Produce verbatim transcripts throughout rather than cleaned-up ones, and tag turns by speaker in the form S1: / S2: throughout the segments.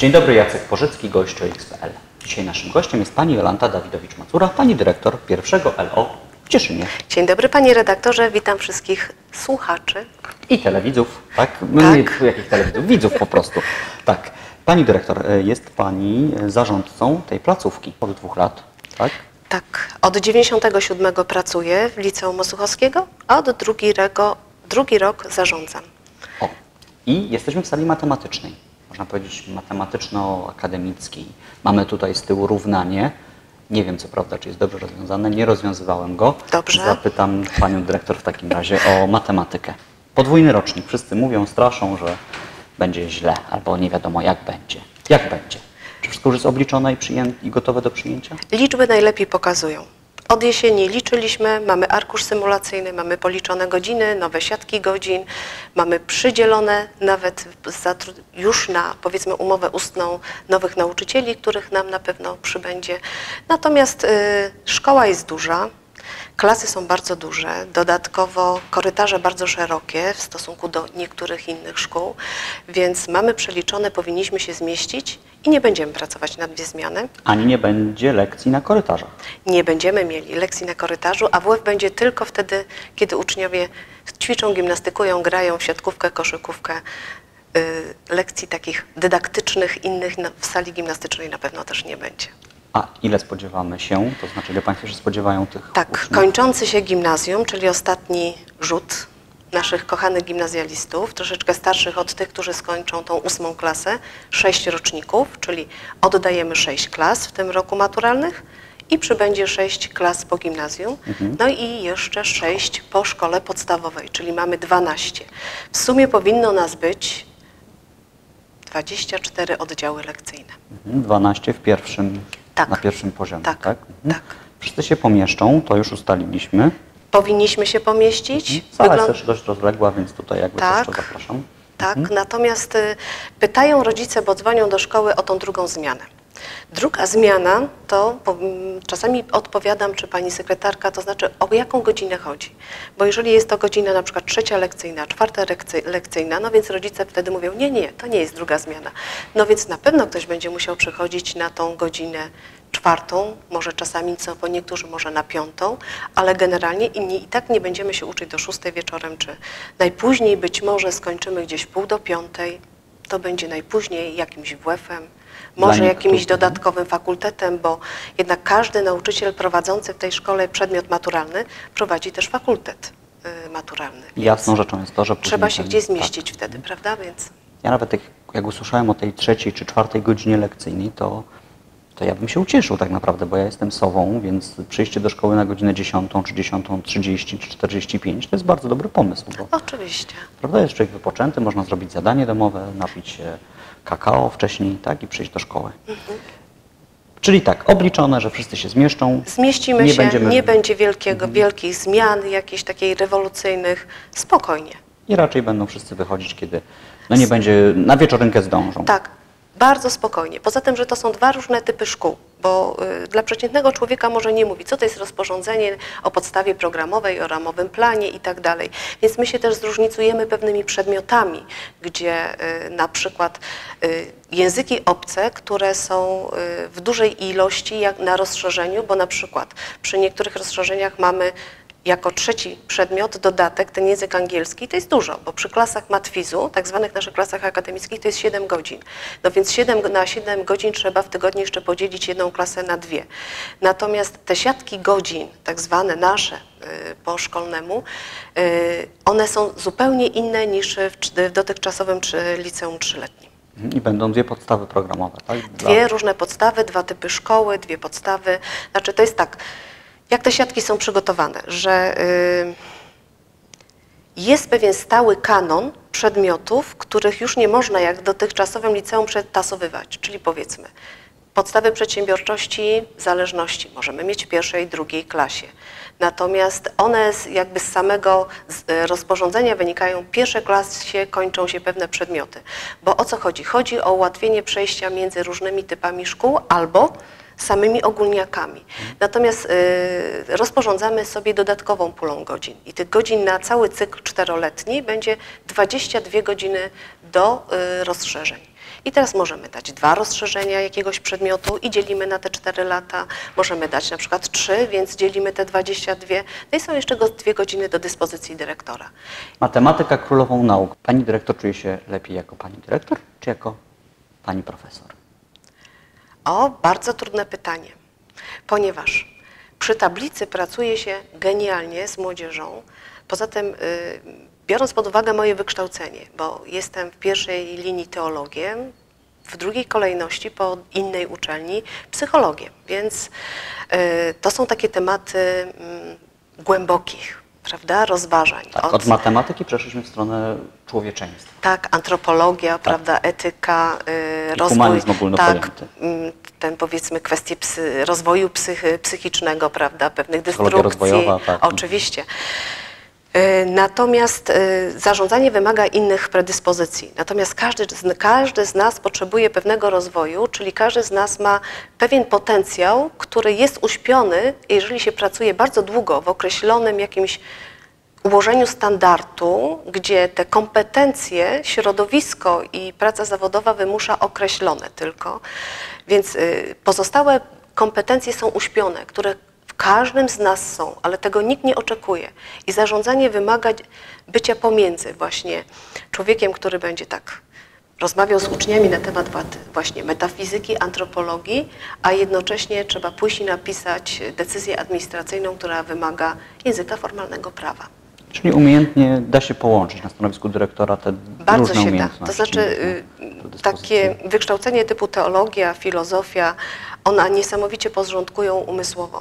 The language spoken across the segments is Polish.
S1: Dzień dobry, Jacek Porzycki, gość O X kropka P L. Dzisiaj naszym gościem jest pani Jolanta Dawidowicz-Macura, pani dyrektor pierwszego L O w Cieszynie.
S2: Dzień dobry panie redaktorze, witam wszystkich słuchaczy.
S1: I telewidzów, tak? My
S2: Tak.
S1: nie jakich telewidzów, widzów po prostu. Tak. Pani dyrektor, jest pani zarządcą tej placówki od dwóch lat, tak?
S2: Tak, od dziewięćdziesiątego siódmego pracuję w Liceum Osuchowskiego, a od drugiego, drugi rok zarządzam.
S1: O. I jesteśmy w sali matematycznej, można powiedzieć matematyczno-akademickiej. Mamy tutaj z tyłu równanie. Nie wiem co prawda, czy jest dobrze rozwiązane, nie rozwiązywałem go.
S2: Dobrze.
S1: Zapytam panią dyrektor w takim razie o matematykę. Podwójny rocznik. Wszyscy mówią, straszą, że będzie źle, albo nie wiadomo jak będzie. Jak będzie? Czy wszystko już jest obliczone i, przyjęte, i gotowe do przyjęcia?
S2: Liczby najlepiej pokazują. Od jesieni liczyliśmy, mamy arkusz symulacyjny, mamy policzone godziny, nowe siatki godzin, mamy przydzielone nawet już na, powiedzmy, umowę ustną nowych nauczycieli, których nam na pewno przybędzie. Natomiast y, szkoła jest duża, klasy są bardzo duże, dodatkowo korytarze bardzo szerokie w stosunku do niektórych innych szkół, więc mamy przeliczone, powinniśmy się zmieścić i nie będziemy pracować na dwie zmiany.
S1: Ani nie będzie lekcji na korytarzach.
S2: Nie będziemy mieli lekcji na korytarzu, a W F będzie tylko wtedy, kiedy uczniowie ćwiczą, gimnastykują, grają w siatkówkę, koszykówkę. Yy, lekcji takich dydaktycznych, innych na, w sali gimnastycznej na pewno też nie będzie.
S1: A ile spodziewamy się? To znaczy, ile państwo się spodziewają tych
S2: Tak,
S1: uczniów?
S2: kończący się gimnazjum, czyli ostatni rzut naszych kochanych gimnazjalistów, troszeczkę starszych od tych, którzy skończą tą ósmą klasę, sześć roczników, czyli oddajemy sześć klas w tym roku maturalnych i przybędzie sześć klas po gimnazjum,
S1: Mhm.
S2: no i jeszcze sześć po szkole podstawowej, czyli mamy dwanaście. W sumie powinno nas być dwadzieścia cztery oddziały lekcyjne.
S1: Mhm, dwanaście w pierwszym,
S2: Tak.
S1: na pierwszym poziomie,
S2: Tak,
S1: tak?
S2: tak.
S1: Wszyscy się pomieszczą, to już ustaliliśmy.
S2: Powinniśmy się pomieścić.
S1: Sala jest
S2: Wyglą-
S1: też dość rozległa, więc tutaj jakby
S2: Tak.
S1: też to zapraszam.
S2: Tak,
S1: Mhm.
S2: natomiast y, pytają rodzice, bo dzwonią do szkoły o tą drugą zmianę. Druga zmiana to, bo, mm, czasami odpowiadam, czy pani sekretarka, to znaczy o jaką godzinę chodzi. Bo jeżeli jest to godzina na przykład trzecia lekcyjna, czwarta lekcy, lekcyjna, no więc rodzice wtedy mówią, nie, nie, to nie jest druga zmiana. No więc na pewno ktoś będzie musiał przychodzić na tą godzinę czwartą, może czasami co po niektórzy może na piątą, ale generalnie inni i tak nie będziemy się uczyć do szóstej wieczorem, czy najpóźniej być może skończymy gdzieś w pół do piątej, to będzie najpóźniej jakimś W F-em, może
S1: Dla
S2: jakimś
S1: niektórych.
S2: dodatkowym fakultetem, bo jednak każdy nauczyciel prowadzący w tej szkole przedmiot maturalny prowadzi też fakultet y, maturalny. więc
S1: Jasną rzeczą jest to, że później
S2: trzeba się
S1: ten-
S2: gdzieś zmieścić
S1: tak.
S2: wtedy, prawda? Więc
S1: Ja nawet jak, jak usłyszałem o tej trzeciej czy czwartej godzinie lekcyjnej, to, to ja bym się ucieszył tak naprawdę, bo ja jestem sową, więc przyjście do szkoły na godzinę dziesiątą, czy dziesiątą trzydzieści, czy czterdzieści pięć to jest bardzo dobry pomysł, bo
S2: oczywiście.
S1: prawda, jest człowiek wypoczęty, można zrobić zadanie domowe, napić się kakao wcześniej, tak, i przyjść do szkoły.
S2: Mhm.
S1: Czyli tak, obliczone, że wszyscy się zmieszczą.
S2: Zmieścimy
S1: Nie
S2: się,
S1: będziemy-
S2: nie będzie wielkiego, wielkich zmian, jakichś takiej rewolucyjnych, spokojnie.
S1: I raczej będą wszyscy wychodzić, kiedy no nie będzie, na wieczorynkę zdążą.
S2: Tak, bardzo spokojnie. Poza tym, że to są dwa różne typy szkół, bo y, dla przeciętnego człowieka może nie mówić, co to jest rozporządzenie o podstawie programowej, o ramowym planie i tak dalej. Więc my się też zróżnicujemy pewnymi przedmiotami, gdzie y, na przykład y, języki obce, które są y, w dużej ilości jak na rozszerzeniu, bo na przykład przy niektórych rozszerzeniach mamy jako trzeci przedmiot, dodatek, ten język angielski, to jest dużo, bo przy klasach matwizu, tak zwanych naszych klasach akademickich, to jest siedem godzin. No więc siedem, na siedem godzin trzeba w tygodniu jeszcze podzielić jedną klasę na dwie. Natomiast te siatki godzin, tak zwane nasze y, po szkolnemu, y, one są zupełnie inne niż w, w dotychczasowym czy liceum trzyletnim.
S1: I będą dwie podstawy programowe, tak? Dla-
S2: Dwie różne podstawy, dwa typy szkoły, dwie podstawy. Znaczy to jest tak, jak te siatki są przygotowane, że y, jest pewien stały kanon przedmiotów, których już nie można jak w dotychczasowym liceum przetasowywać, czyli powiedzmy podstawy przedsiębiorczości, zależności możemy mieć w pierwszej i drugiej klasie. Natomiast one z, jakby z samego z rozporządzenia wynikają, w pierwszej klasie kończą się pewne przedmioty. Bo o co chodzi? Chodzi o ułatwienie przejścia między różnymi typami szkół albo samymi ogólniakami. Natomiast y, rozporządzamy sobie dodatkową pulą godzin i tych godzin na cały cykl czteroletni będzie dwadzieścia dwie godziny do y, rozszerzeń. I teraz możemy dać dwa rozszerzenia jakiegoś przedmiotu i dzielimy na te cztery lata. Możemy dać na przykład trzy, więc dzielimy te dwadzieścia dwa. No i są jeszcze go dwie godziny do dyspozycji dyrektora.
S1: Matematyka królową nauk. Pani dyrektor czuje się lepiej jako pani dyrektor, czy jako pani profesor?
S2: O, bardzo trudne pytanie, ponieważ przy tablicy pracuje się genialnie z młodzieżą. Poza tym, y, biorąc pod uwagę moje wykształcenie, bo jestem w pierwszej linii teologiem, w drugiej kolejności po innej uczelni psychologiem, więc y, to są takie tematy y, głębokich, prawda, rozważań.
S1: Tak,
S2: od,
S1: od matematyki przeszliśmy w stronę człowieczeństwa.
S2: Tak, antropologia, tak. prawda, etyka, y, rozwój,
S1: humanizm ogólnopojęty.
S2: tak, y, ten powiedzmy kwestie psy, rozwoju psychy, psychicznego, prawda, pewnych
S1: Psychologia
S2: destrukcji.
S1: rozwojowa, tak.
S2: Oczywiście. Natomiast zarządzanie wymaga innych predyspozycji. Natomiast każdy, każdy z nas potrzebuje pewnego rozwoju, czyli każdy z nas ma pewien potencjał, który jest uśpiony, jeżeli się pracuje bardzo długo w określonym jakimś ułożeniu standardu, gdzie te kompetencje, środowisko i praca zawodowa wymusza określone tylko. Więc pozostałe kompetencje są uśpione, które w każdym z nas są, ale tego nikt nie oczekuje. I zarządzanie wymaga bycia pomiędzy właśnie człowiekiem, który będzie tak rozmawiał z uczniami na temat właśnie metafizyki, antropologii, a jednocześnie trzeba pójść i napisać decyzję administracyjną, która wymaga języka formalnego prawa.
S1: Czyli umiejętnie da się połączyć na stanowisku dyrektora te
S2: Bardzo
S1: różne
S2: się da.
S1: umiejętności.
S2: To znaczy takie wykształcenie typu teologia, filozofia, one niesamowicie porządkują umysłowo.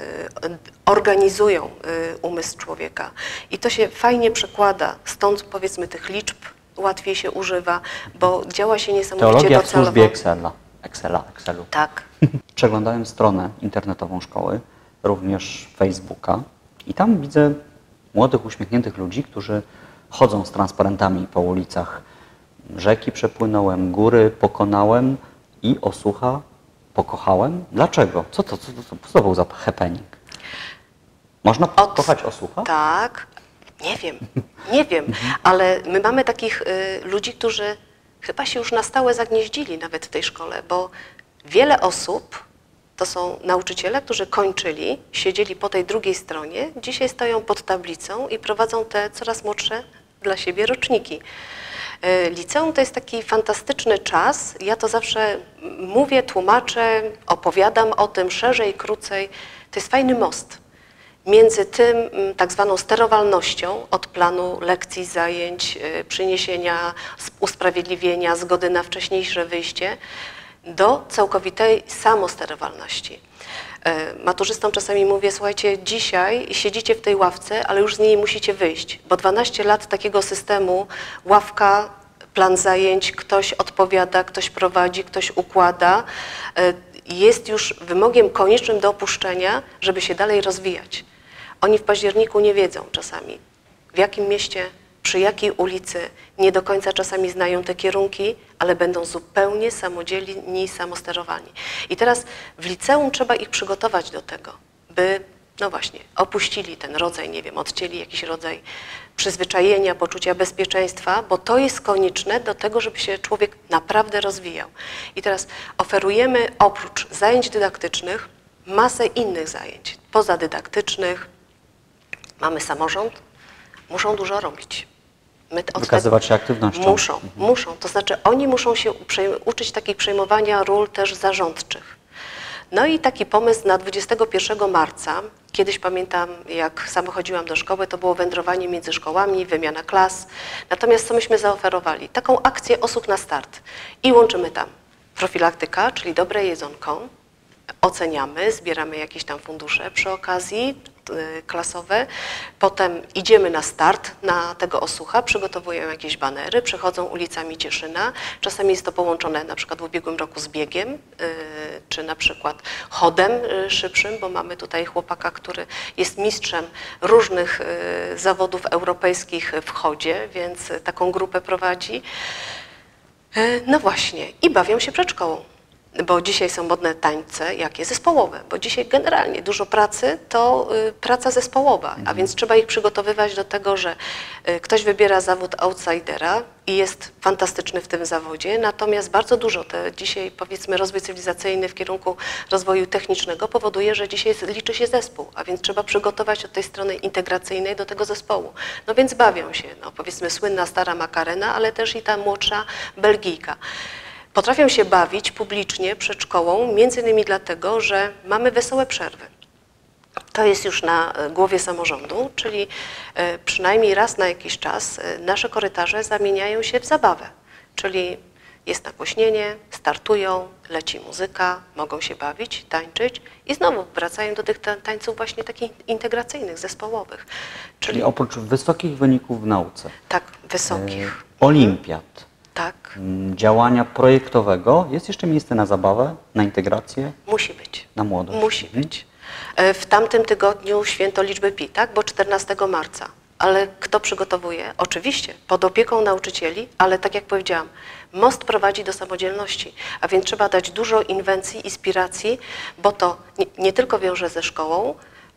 S2: Organizują umysł człowieka i to się fajnie przekłada, stąd powiedzmy tych liczb łatwiej się używa, bo działa się niesamowicie
S1: Teologia
S2: docelowo.
S1: w służbie Excela, Excela, Excelu.
S2: Tak.
S1: Przeglądałem stronę internetową szkoły, również Facebooka i tam widzę młodych, uśmiechniętych ludzi, którzy chodzą z transparentami po ulicach. Rzeki przepłynąłem, góry pokonałem i Osucha pokochałem. Dlaczego? Co to, co to, co to był za happening? Można pokochać Osucha?
S2: Tak. Nie wiem, nie wiem, ale my mamy takich y, ludzi, którzy chyba się już na stałe zagnieździli nawet w tej szkole, bo wiele osób, to są nauczyciele, którzy kończyli, siedzieli po tej drugiej stronie, dzisiaj stoją pod tablicą i prowadzą te coraz młodsze dla siebie roczniki. Liceum to jest taki fantastyczny czas, ja to zawsze mówię, tłumaczę, opowiadam o tym szerzej, krócej. To jest fajny most między tym tak zwaną sterowalnością od planu lekcji, zajęć, przyniesienia, usprawiedliwienia, zgody na wcześniejsze wyjście, do całkowitej samosterowalności. Maturzystom czasami mówię, słuchajcie, dzisiaj siedzicie w tej ławce, ale już z niej musicie wyjść, bo dwanaście lat takiego systemu, ławka, plan zajęć, ktoś odpowiada, ktoś prowadzi, ktoś układa, jest już wymogiem koniecznym do opuszczenia, żeby się dalej rozwijać. Oni w październiku nie wiedzą czasami, w jakim mieście, przy jakiej ulicy, nie do końca czasami znają te kierunki, ale będą zupełnie samodzielni i samosterowani. I teraz w liceum trzeba ich przygotować do tego, by, no właśnie, opuścili ten rodzaj, nie wiem, odcięli jakiś rodzaj przyzwyczajenia, poczucia bezpieczeństwa, bo to jest konieczne do tego, żeby się człowiek naprawdę rozwijał. I teraz oferujemy oprócz zajęć dydaktycznych masę innych zajęć pozadydaktycznych. Mamy samorząd, muszą dużo robić. My
S1: Wykazywać się aktywnością.
S2: Muszą, mhm. muszą. To znaczy oni muszą się uczyć takich przejmowania ról też zarządczych. No i taki pomysł na dwudziestego pierwszego marca, kiedyś pamiętam, jak sama chodziłam do szkoły, to było wędrowanie między szkołami, wymiana klas. Natomiast co myśmy zaoferowali? Taką akcję Osób na start. I łączymy tam profilaktyka, czyli dobre jedzonko, oceniamy, zbieramy jakieś tam fundusze przy okazji klasowe, potem idziemy na start na tego Osucha, przygotowują jakieś banery, przechodzą ulicami Cieszyna, czasami jest to połączone na przykład w ubiegłym roku z biegiem, czy na przykład chodem szybszym, bo mamy tutaj chłopaka, który jest mistrzem różnych zawodów europejskich w chodzie, więc taką grupę prowadzi. No właśnie, i bawią się przed szkołą. bo dzisiaj są modne tańce, jakie zespołowe, bo dzisiaj generalnie dużo pracy to y, praca zespołowa, a więc trzeba ich przygotowywać do tego, że y, ktoś wybiera zawód outsidera i jest fantastyczny w tym zawodzie, natomiast bardzo dużo te dzisiaj, powiedzmy, rozwój cywilizacyjny w kierunku rozwoju technicznego powoduje, że dzisiaj liczy się zespół, a więc trzeba przygotować od tej strony integracyjnej do tego zespołu. No więc bawią się, no powiedzmy słynna stara Makarena, ale też i ta młodsza Belgijka. Potrafią się bawić publicznie przed szkołą, między innymi dlatego, że mamy wesołe przerwy. To jest już na głowie samorządu, czyli przynajmniej raz na jakiś czas nasze korytarze zamieniają się w zabawę, czyli jest nagłośnienie, startują, leci muzyka, mogą się bawić, tańczyć i znowu wracają do tych tańców właśnie takich integracyjnych, zespołowych.
S1: Czyli, czyli oprócz wysokich wyników w nauce,
S2: tak, wysokich.
S1: E, olimpiad,
S2: tak.
S1: działania projektowego, jest jeszcze miejsce na zabawę, na integrację?
S2: Musi być.
S1: Na młodość?
S2: Musi mhm. być. W tamtym tygodniu święto liczby pi, tak? Bo czternastego marca. Ale kto przygotowuje? Oczywiście, pod opieką nauczycieli, ale tak jak powiedziałam, most prowadzi do samodzielności, a więc trzeba dać dużo inwencji, inspiracji, bo to nie, nie tylko wiąże ze szkołą,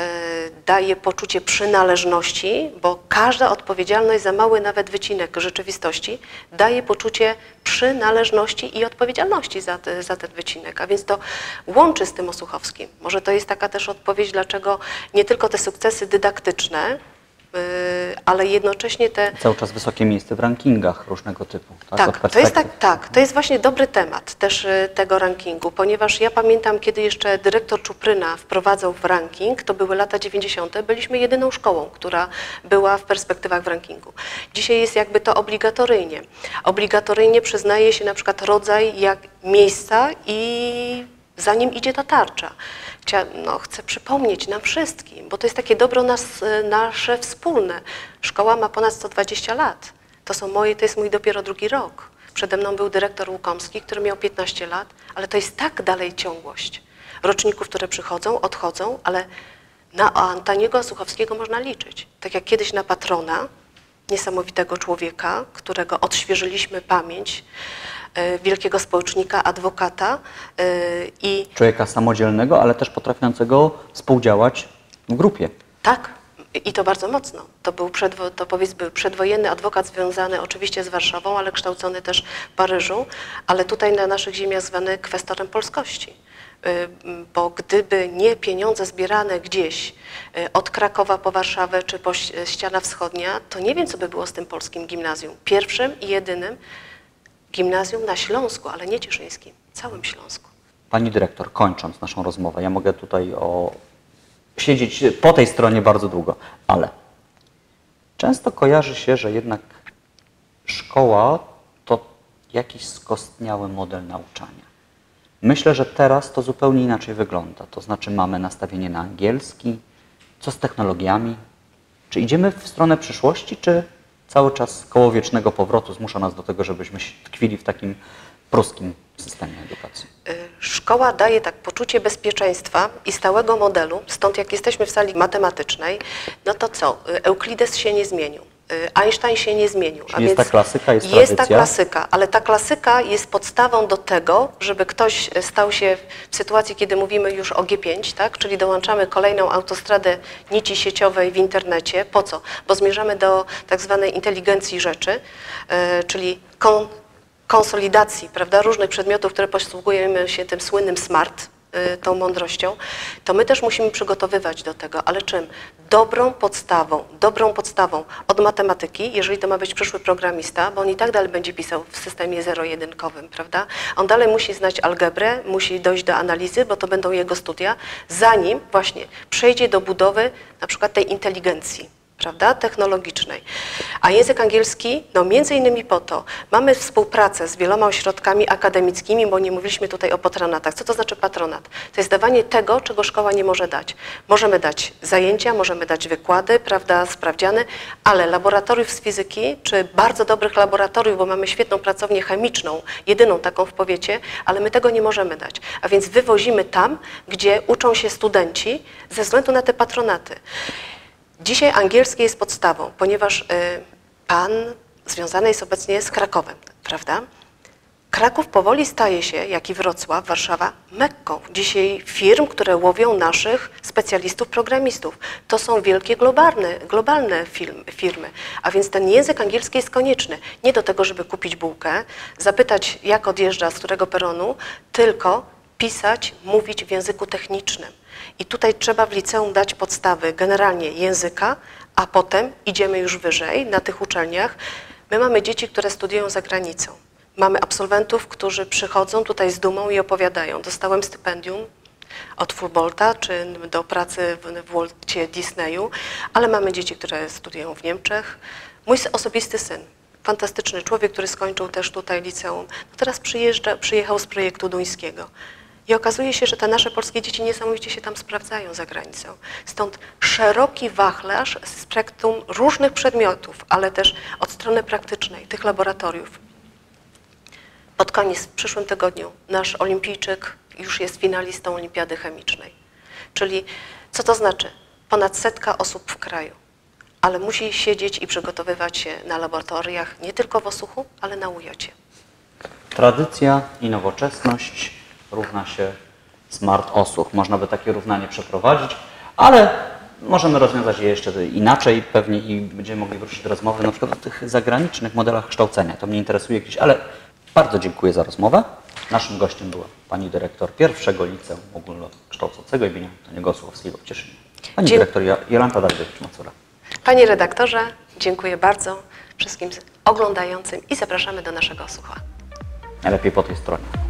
S2: daje poczucie przynależności, bo każda odpowiedzialność za mały nawet wycinek rzeczywistości daje poczucie przynależności i odpowiedzialności za, te, za ten wycinek, a więc to łączy z tym Osuchowskim. Może to jest taka też odpowiedź, dlaczego nie tylko te sukcesy dydaktyczne, yy, ale jednocześnie te...
S1: Cały czas wysokie miejsce w rankingach różnego typu.
S2: Tak, tak, to jest tak, tak, to jest właśnie dobry temat też y, tego rankingu, ponieważ ja pamiętam, kiedy jeszcze dyrektor Czupryna wprowadzał w ranking, to były lata dziewięćdziesiąte, byliśmy jedyną szkołą, która była w perspektywach w rankingu. Dzisiaj jest jakby to obligatoryjnie. Obligatoryjnie przyznaje się na przykład rodzaj jak miejsca i za nim idzie ta tarcza. No, chcę przypomnieć nam wszystkim, bo to jest takie dobro nas, nasze wspólne. Szkoła ma ponad sto dwadzieścia lat. To, są moje, to jest mój dopiero drugi rok. Przede mną był dyrektor Łukomski, który miał piętnaście lat, ale to jest tak dalej ciągłość. Roczników, które przychodzą, odchodzą, ale na Antoniego Osuchowskiego można liczyć. Tak jak kiedyś na patrona, niesamowitego człowieka, którego odświeżyliśmy pamięć, wielkiego społecznika, adwokata i...
S1: Człowieka samodzielnego, ale też potrafiącego współdziałać w grupie.
S2: Tak, i to bardzo mocno. To był, przedwo, to powiedzmy, przedwojenny adwokat związany oczywiście z Warszawą, ale kształcony też w Paryżu, ale tutaj na naszych ziemiach zwany kwestorem polskości. Bo gdyby nie pieniądze zbierane gdzieś od Krakowa po Warszawę czy po ściana wschodnia, to nie wiem, co by było z tym polskim gimnazjum. Pierwszym i jedynym gimnazjum na Śląsku, ale nie cieszyńskim, całym Śląsku.
S1: Pani dyrektor, kończąc naszą rozmowę, ja mogę tutaj o... siedzieć po tej stronie bardzo długo, ale często kojarzy się, że jednak szkoła to jakiś skostniały model nauczania. Myślę, że teraz to zupełnie inaczej wygląda. To znaczy mamy nastawienie na angielski, co z technologiami? Czy idziemy w stronę przyszłości, czy cały czas koło wiecznego powrotu zmusza nas do tego, żebyśmy tkwili w takim pruskim systemie edukacji?
S2: Szkoła daje tak poczucie bezpieczeństwa i stałego modelu, stąd jak jesteśmy w sali matematycznej, no to co? Euklides się nie zmienił. Einstein się nie zmienił.
S1: Czyli a jest więc ta klasyka, jest,
S2: jest ta klasyka, ale ta klasyka jest podstawą do tego, żeby ktoś stał się w sytuacji, kiedy mówimy już o G pięć, tak? Czyli dołączamy kolejną autostradę nici sieciowej w internecie. Po co? Bo zmierzamy do tak zwanej inteligencji rzeczy, yy, czyli kon konsolidacji, prawda, różnych przedmiotów, które posługujemy się tym słynnym smart, y, tą mądrością, to my też musimy przygotowywać do tego, ale czym? Dobrą podstawą, dobrą podstawą od matematyki, jeżeli to ma być przyszły programista, bo on i tak dalej będzie pisał w systemie zero-jedynkowym, prawda? On dalej musi znać algebrę, musi dojść do analizy, bo to będą jego studia, zanim właśnie przejdzie do budowy na przykład tej inteligencji, prawda, technologicznej. A język angielski, no między innymi po to, mamy współpracę z wieloma ośrodkami akademickimi, bo nie mówiliśmy tutaj o patronatach. Co to znaczy patronat? To jest dawanie tego, czego szkoła nie może dać. Możemy dać zajęcia, możemy dać wykłady, prawda, sprawdziany, ale laboratoriów z fizyki, czy bardzo dobrych laboratoriów, bo mamy świetną pracownię chemiczną, jedyną taką w powiecie, ale my tego nie możemy dać. A więc wywozimy tam, gdzie uczą się studenci ze względu na te patronaty. Dzisiaj angielski jest podstawą, ponieważ y, pan związany jest obecnie z Krakowem, prawda? Kraków powoli staje się, jak i Wrocław, Warszawa, Mekką dzisiaj firm, które łowią naszych specjalistów, programistów. To są wielkie globalne, globalne firm, firmy, a więc ten język angielski jest konieczny. Nie do tego, żeby kupić bułkę, zapytać, jak odjeżdża, z którego peronu, tylko pisać, mówić w języku technicznym. I tutaj trzeba w liceum dać podstawy generalnie języka, a potem idziemy już wyżej na tych uczelniach. My mamy dzieci, które studiują za granicą. Mamy absolwentów, którzy przychodzą tutaj z dumą i opowiadają. Dostałem stypendium od Fulbolta czy do pracy w Walcie Disneyu, ale mamy dzieci, które studiują w Niemczech. Mój osobisty syn, fantastyczny człowiek, który skończył też tutaj liceum, no teraz przyjeżdża, przyjechał z projektu duńskiego. I okazuje się, że te nasze polskie dzieci niesamowicie się tam sprawdzają za granicą. Stąd szeroki wachlarz spektrum różnych przedmiotów, ale też od strony praktycznej, tych laboratoriów. Pod koniec, w przyszłym tygodniu, nasz olimpijczyk już jest finalistą olimpiady chemicznej. Czyli co to znaczy? Ponad setka osób w kraju, ale musi siedzieć i przygotowywać się na laboratoriach nie tylko w Osuchu, ale na U J O Cie.
S1: Tradycja i nowoczesność równa się Smart Osuch. Można by takie równanie przeprowadzić, ale możemy rozwiązać je jeszcze inaczej pewnie i będziemy mogli wrócić do rozmowy na przykład o tych zagranicznych modelach kształcenia. To mnie interesuje gdzieś, ale bardzo dziękuję za rozmowę. Naszym gościem była pani dyrektor pierwszego liceum ogólnokształcącego imienia Antoniego Osuchowskiego w Cieszynie. Pani
S2: Dzie
S1: dyrektor Jolanta Dawidowicz-Macura.
S2: Panie redaktorze, dziękuję bardzo wszystkim oglądającym i zapraszamy do naszego Osucha.
S1: Najlepiej po tej stronie.